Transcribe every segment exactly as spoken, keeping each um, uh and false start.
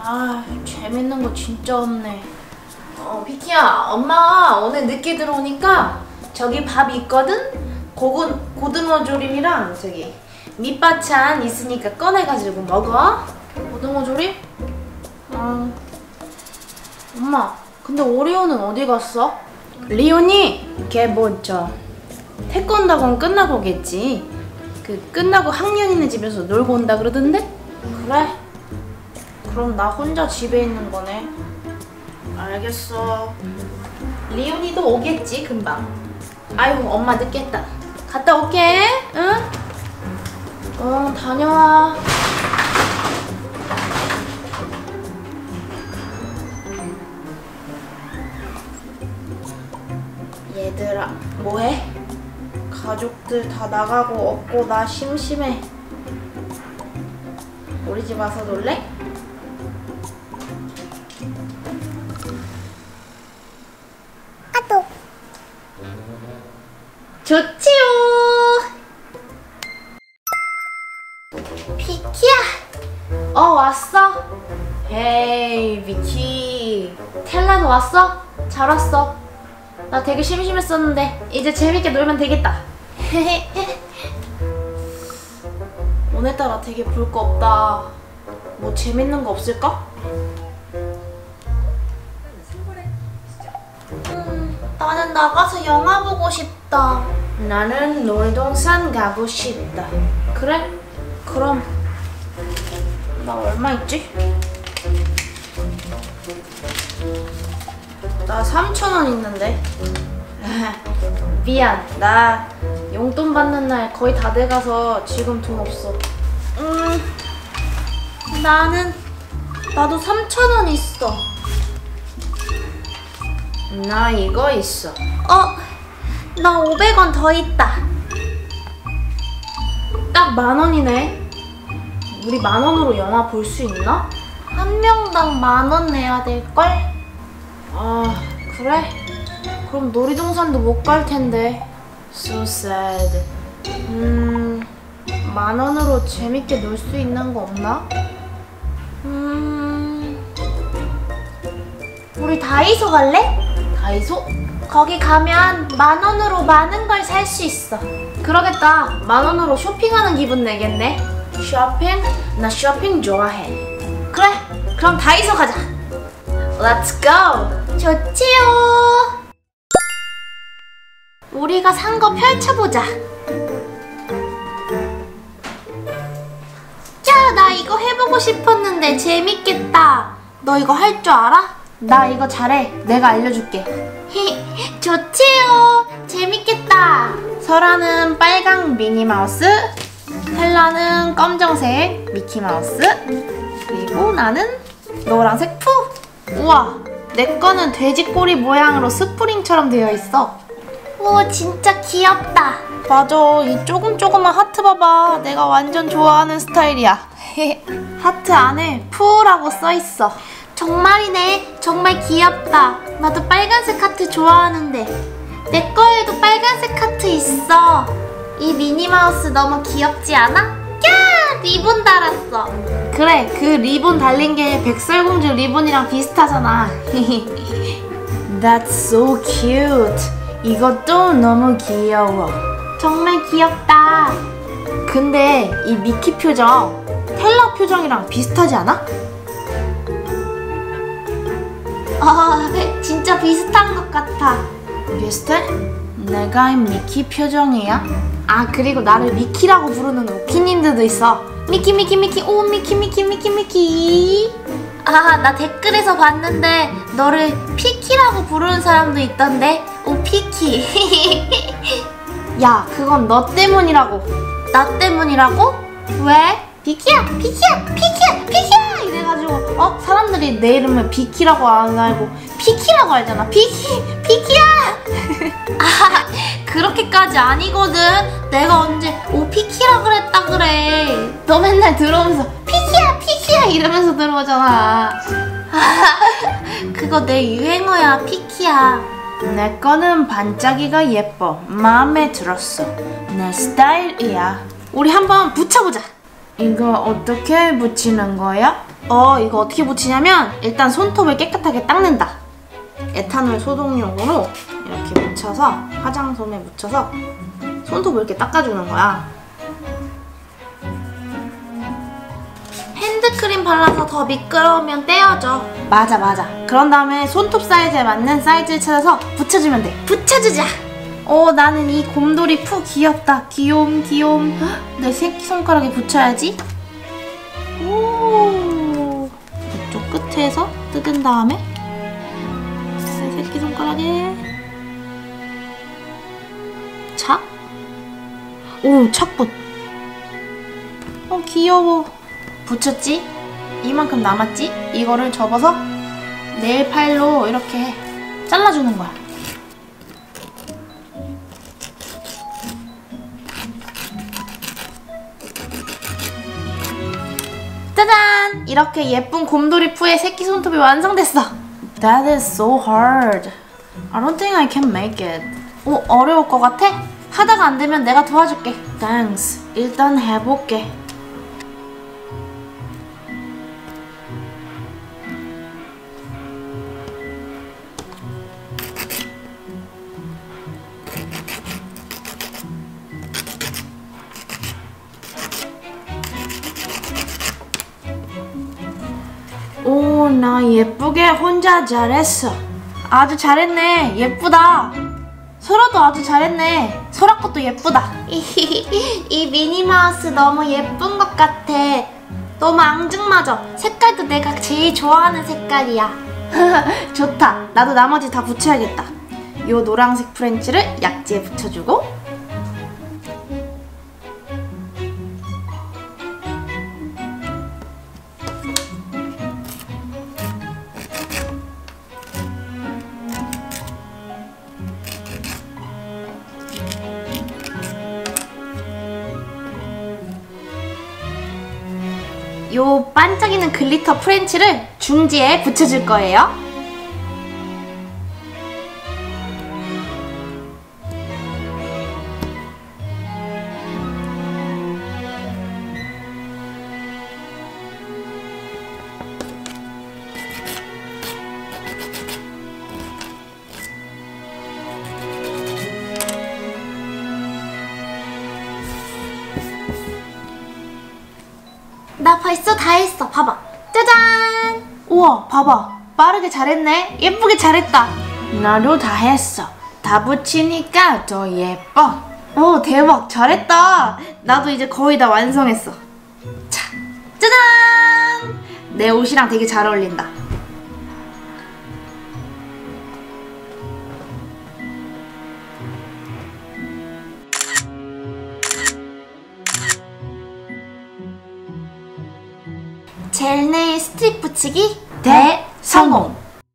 아, 재밌는 거 진짜 없네. 어, 비키야, 엄마 오늘 늦게 들어오니까 저기 밥 있거든? 고군, 고등어 조림이랑 저기 밑반찬 있으니까 꺼내가지고 먹어. 고등어 조림? 어. 엄마, 근데 오리오는 어디 갔어? 리온이 걔 뭐 저 태권도 학원 끝나고 오겠지. 그 끝나고 학년 있는 집에서 놀고 온다 그러던데? 그래? 그럼 나 혼자 집에 있는 거네. 알겠어. 리온이도 오겠지 금방. 아이고 엄마 늦겠다. 갔다 올게. 응? 어 다녀와. 얘들아 뭐해? 가족들 다 나가고 없고 나 심심해. 우리 집 와서 놀래? 아또 좋지요. 비키야. 어 왔어? 헤이 비키. 텔라도 왔어? 잘 왔어. 나 되게 심심했었는데 이제 재밌게 놀면 되겠다. 오늘따라 되게 볼 거 없다. 뭐 재밌는 거 없을까? 음, 나는 나가서 영화 보고 싶다. 나는 놀동산 가고 싶다. 그래? 그럼 나 얼마 있지? 나 삼천 원 있는데. 미안, 나 용돈 받는 날 거의 다 돼가서 지금 돈 없어. 음, 나는 나도 삼천 원 있어. 나 이거 있어. 어, 나 오백 원 더 있다. 딱 만 원이네. 우리 만 원으로 영화 볼 수 있나? 한 명당 만 원 내야 될걸? 아, 그래? 그럼 놀이동산도 못 갈 텐데. So sad. 음, 만 원으로 재밌게 놀 수 있는 거 없나? 음, 우리 다이소 갈래? 다이소? 거기 가면 만 원으로 많은 걸 살 수 있어. 그러겠다. 만 원으로 쇼핑하는 기분 내겠네. 쇼핑? 나 쇼핑 좋아해. 그래, 그럼 다이소 가자. Let's go. 좋지요. 우리가 산 거 펼쳐보자. 야, 나 이거 해보고 싶었는데 재밌겠다. 너 이거 할 줄 알아? 나 이거 잘해. 내가 알려줄게. 좋지요. 재밌겠다. 설아는 빨강 미니마우스, 헬라는 검정색 미키마우스, 그리고 나는 노란색 푸. 우와, 내 거는 돼지꼬리 모양으로 스프링처럼 되어 있어. 오, 진짜 귀엽다. 맞아, 이 조금조금한 하트 봐봐. 내가 완전 좋아하는 스타일이야. 하트 안에 푸라고 써있어. 정말이네. 정말 귀엽다. 나도 빨간색 하트 좋아하는데. 내 거에도 빨간색 하트 있어. 이 미니마우스 너무 귀엽지 않아? 야, 리본 달았어. 그래, 그 리본 달린 게 백설공주 리본이랑 비슷하잖아. That's so cute. 이것도 너무 귀여워. 정말 귀엽다. 근데 이 미키 표정 텔라 표정이랑 비슷하지 않아? 아, 진짜 비슷한 것 같아. 비슷해? 내가 미키 표정이야? 아, 그리고 나를 미키라고 부르는 오키님들도 있어. 미키 미키 미키 오 미키 미키 미키 미키. 아, 나 댓글에서 봤는데 너를 피키라고 부르는 사람도 있던데. 오, 피키. 야, 그건 너 때문이라고. 나 때문이라고? 왜? 비키야, 비키야, 비키야, 비키야 이래가지고 어? 사람들이 내 이름을 비키라고 안 알고 피키라고 알잖아. 비키, 비키야. 아, 그렇게까지 아니거든. 내가 언제 오 피키라 그랬다 그래. 너 맨날 들어오면서 피키야, 피키야 이러면서 들어오잖아. 그거 내 유행어야, 피키야. 내 거는 반짝이가 예뻐. 마음에 들었어. 내 스타일이야. 우리 한번 붙여보자. 이거 어떻게 붙이는 거야? 어, 이거 어떻게 붙이냐면 일단 손톱을 깨끗하게 닦는다. 에탄올 소독용으로 이렇게 묻혀서 화장솜에 묻혀서 손톱을 이렇게 닦아주는 거야. 핸드크림 발라서 더 미끄러우면 떼어줘. 맞아 맞아. 그런 다음에 손톱 사이즈에 맞는 사이즈를 찾아서 붙여주면 돼. 붙여주자. 어, 나는 이 곰돌이 푸 귀엽다. 귀여움 귀여움. 내 새끼손가락에 붙여야지. 오, 이쪽 끝에서 뜯은 다음에 내 새끼손가락에 착. 오, 착붙. 어, 귀여워. 붙였지? 이만큼 남았지? 이거를 접어서 네일 파일로 이렇게 잘라주는 거야. 짜잔! 이렇게 예쁜 곰돌이 푸의 새끼 손톱이 완성됐어. That is so hard. I don't think I can make it. 오, 어려울 것 같아? 하다가 안 되면 내가 도와줄게. Thanks. 일단 해볼게. 오, 나 예쁘게 혼자 잘했어. 아주 잘했네. 예쁘다. 소라도 아주 잘했네. 소라 것도 예쁘다. 이 미니마우스 너무 예쁜 것 같아. 너무 앙증맞아. 색깔도 내가 제일 좋아하는 색깔이야. 좋다. 나도 나머지 다 붙여야겠다. 요 노란색 프렌치를 약지에 붙여주고, 요 반짝이는 글리터 프렌치를 중지에 붙여줄 거예요. 나 벌써 다 했어. 봐봐. 짜잔! 우와, 봐봐. 빠르게 잘했네. 예쁘게 잘했다. 나도 다 했어. 다 붙이니까 더 예뻐. 오, 대박. 잘했다. 나도 이제 거의 다 완성했어. 자, 짜잔! 내 옷이랑 되게 잘 어울린다. 젤네일 스틱 붙이기 대성공!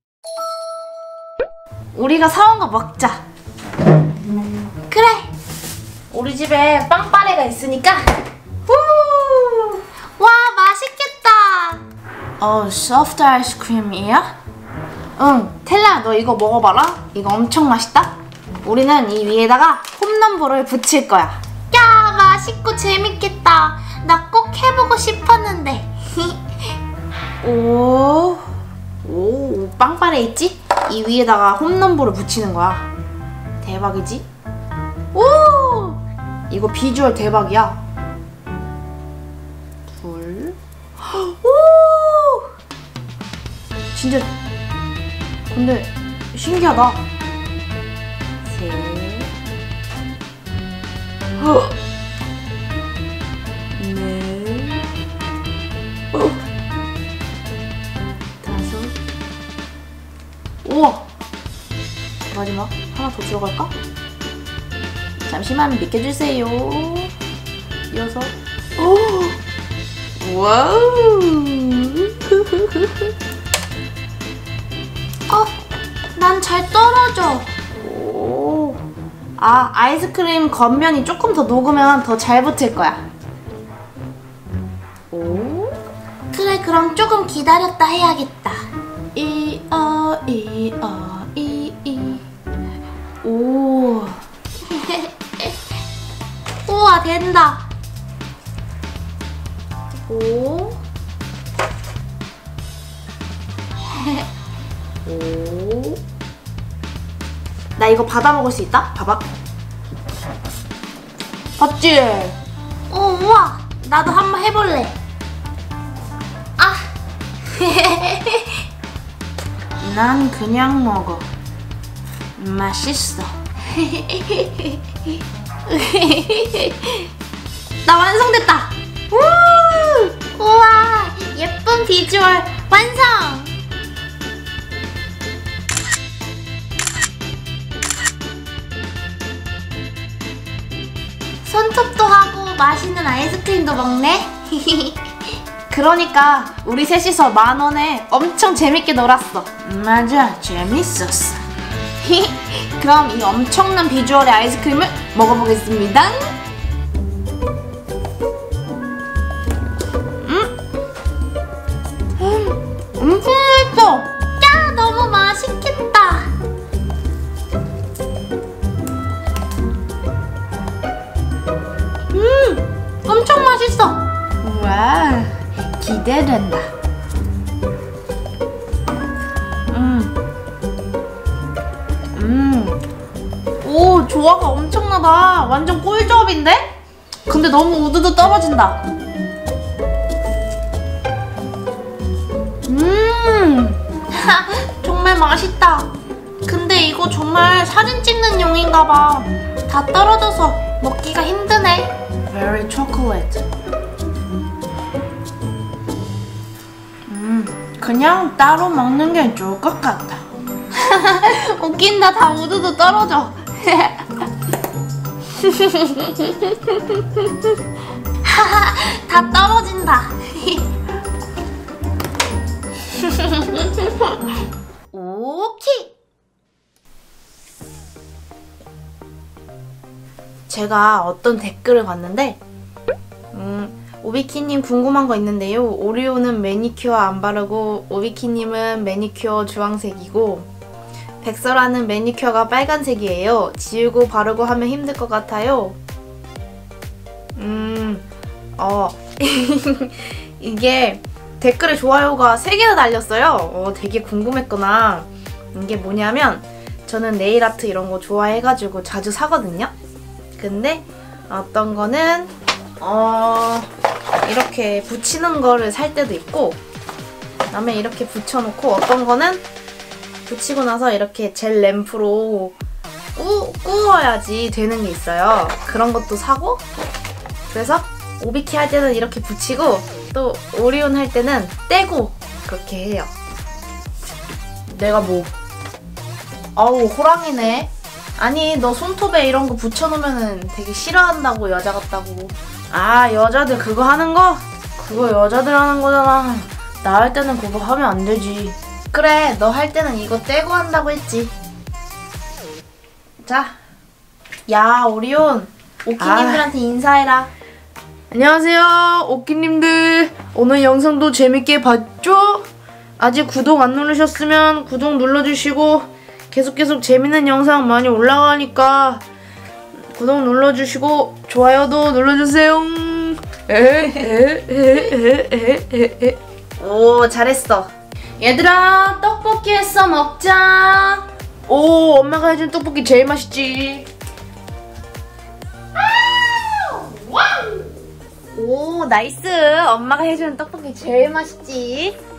우리가 사온 거 먹자. 그래! 우리 집에 빵빠레가 있으니까. 후! 와, 맛있겠다! 어, 소프트 아이스크림이야? 응, 텔라 너 이거 먹어봐라. 이거 엄청 맛있다. 우리는 이 위에다가 홈런볼을 붙일 거야. 야, 맛있고 재밌겠다. 나 꼭 해보고 싶었는데. 오, 오, 빵빠레 있지? 이 위에다가 홈런볼을 붙이는 거야. 대박이지? 오! 이거 비주얼 대박이야. 둘. 오! 진짜. 근데 신기하다. 셋. 헉. 넷. 어. 우와! 마지막 하나 더 들어갈까? 잠시만 비켜주세요. 여섯. 오! 와우! 어, 난 잘 떨어져. 오. 아, 아이스크림 겉면이 조금 더 녹으면 더 잘 붙을 거야. 오. 그래, 그럼 조금 기다렸다 해야겠다. 이, 어, 이, 어, 이, 이. 오. 우와, 된다. 오. 오. 나 이거 받아 먹을 수 있다? 봐봐. 봤지? 어, 우와. 나도 한번 해볼래. 아. 난 그냥 먹어. 맛있어. 나 완성됐다. 우! 우와, 예쁜 비주얼 완성. 손톱도 하고 맛있는 아이스크림도 먹네. 그러니까 우리 셋이서 만 원에 엄청 재밌게 놀았어. 맞아, 재밌었어. 그럼 이 엄청난 비주얼의 아이스크림을 먹어보겠습니다. 음, 음, 엄청 맛있어. 야, 너무 맛있겠다. 음, 엄청 맛있어. 와, 기대된다. 음. 음. 오, 조화가 엄청나다. 완전 꿀조합인데? 근데 너무 우두두 떨어진다. 음. 정말 맛있다. 근데 이거 정말 사진 찍는 용인가봐. 다 떨어져서 먹기가 힘드네. Very chocolate. 음, 그냥 따로 먹는 게 좋을 것 같다. 웃긴다. 다 우두두 떨어져. 다 떨어진다. 오케이. 제가 어떤 댓글을 봤는데 음, 오비키님 궁금한 거 있는데요. 오리오는 매니큐어 안 바르고 오비키님은 매니큐어 주황색이고 백설아는 매니큐어가 빨간색이에요. 지우고 바르고 하면 힘들 것 같아요. 음... 어... 이게 댓글에 좋아요가 세 개나 달렸어요. 어, 되게 궁금했구나. 이게 뭐냐면 저는 네일아트 이런 거 좋아해가지고 자주 사거든요. 근데 어떤 거는 어... 이렇게 붙이는 거를 살 때도 있고 그다음에 이렇게 붙여놓고 어떤 거는 붙이고 나서 이렇게 젤 램프로 꾸, 구워야지 되는 게 있어요. 그런 것도 사고 그래서 오비키 할 때는 이렇게 붙이고 또 오리온 할 때는 떼고 그렇게 해요. 내가 뭐 아우 호랑이네. 아니 너 손톱에 이런 거 붙여놓으면 되게 싫어한다고 여자 같다고. 아 여자들 그거 하는 거? 그거 여자들 하는 거잖아. 나 할 때는 그거 하면 안 되지. 그래, 너 할 때는 이거 떼고 한다고 했지. 자, 야 오리온, 오키님들한테 아. 인사해라. 안녕하세요, 오키님들. 오늘 영상도 재밌게 봤죠? 아직 구독 안 누르셨으면 구독 눌러주시고 계속 계속 재밌는 영상 많이 올라가니까 구독 눌러주시고 좋아요도 눌러주세요. 오, 잘했어. 얘들아, 떡볶이 했어. 먹자. 오, 엄마가 해준 떡볶이 제일 맛있지. 오, 나이스. 엄마가 해주는 떡볶이 제일 맛있지.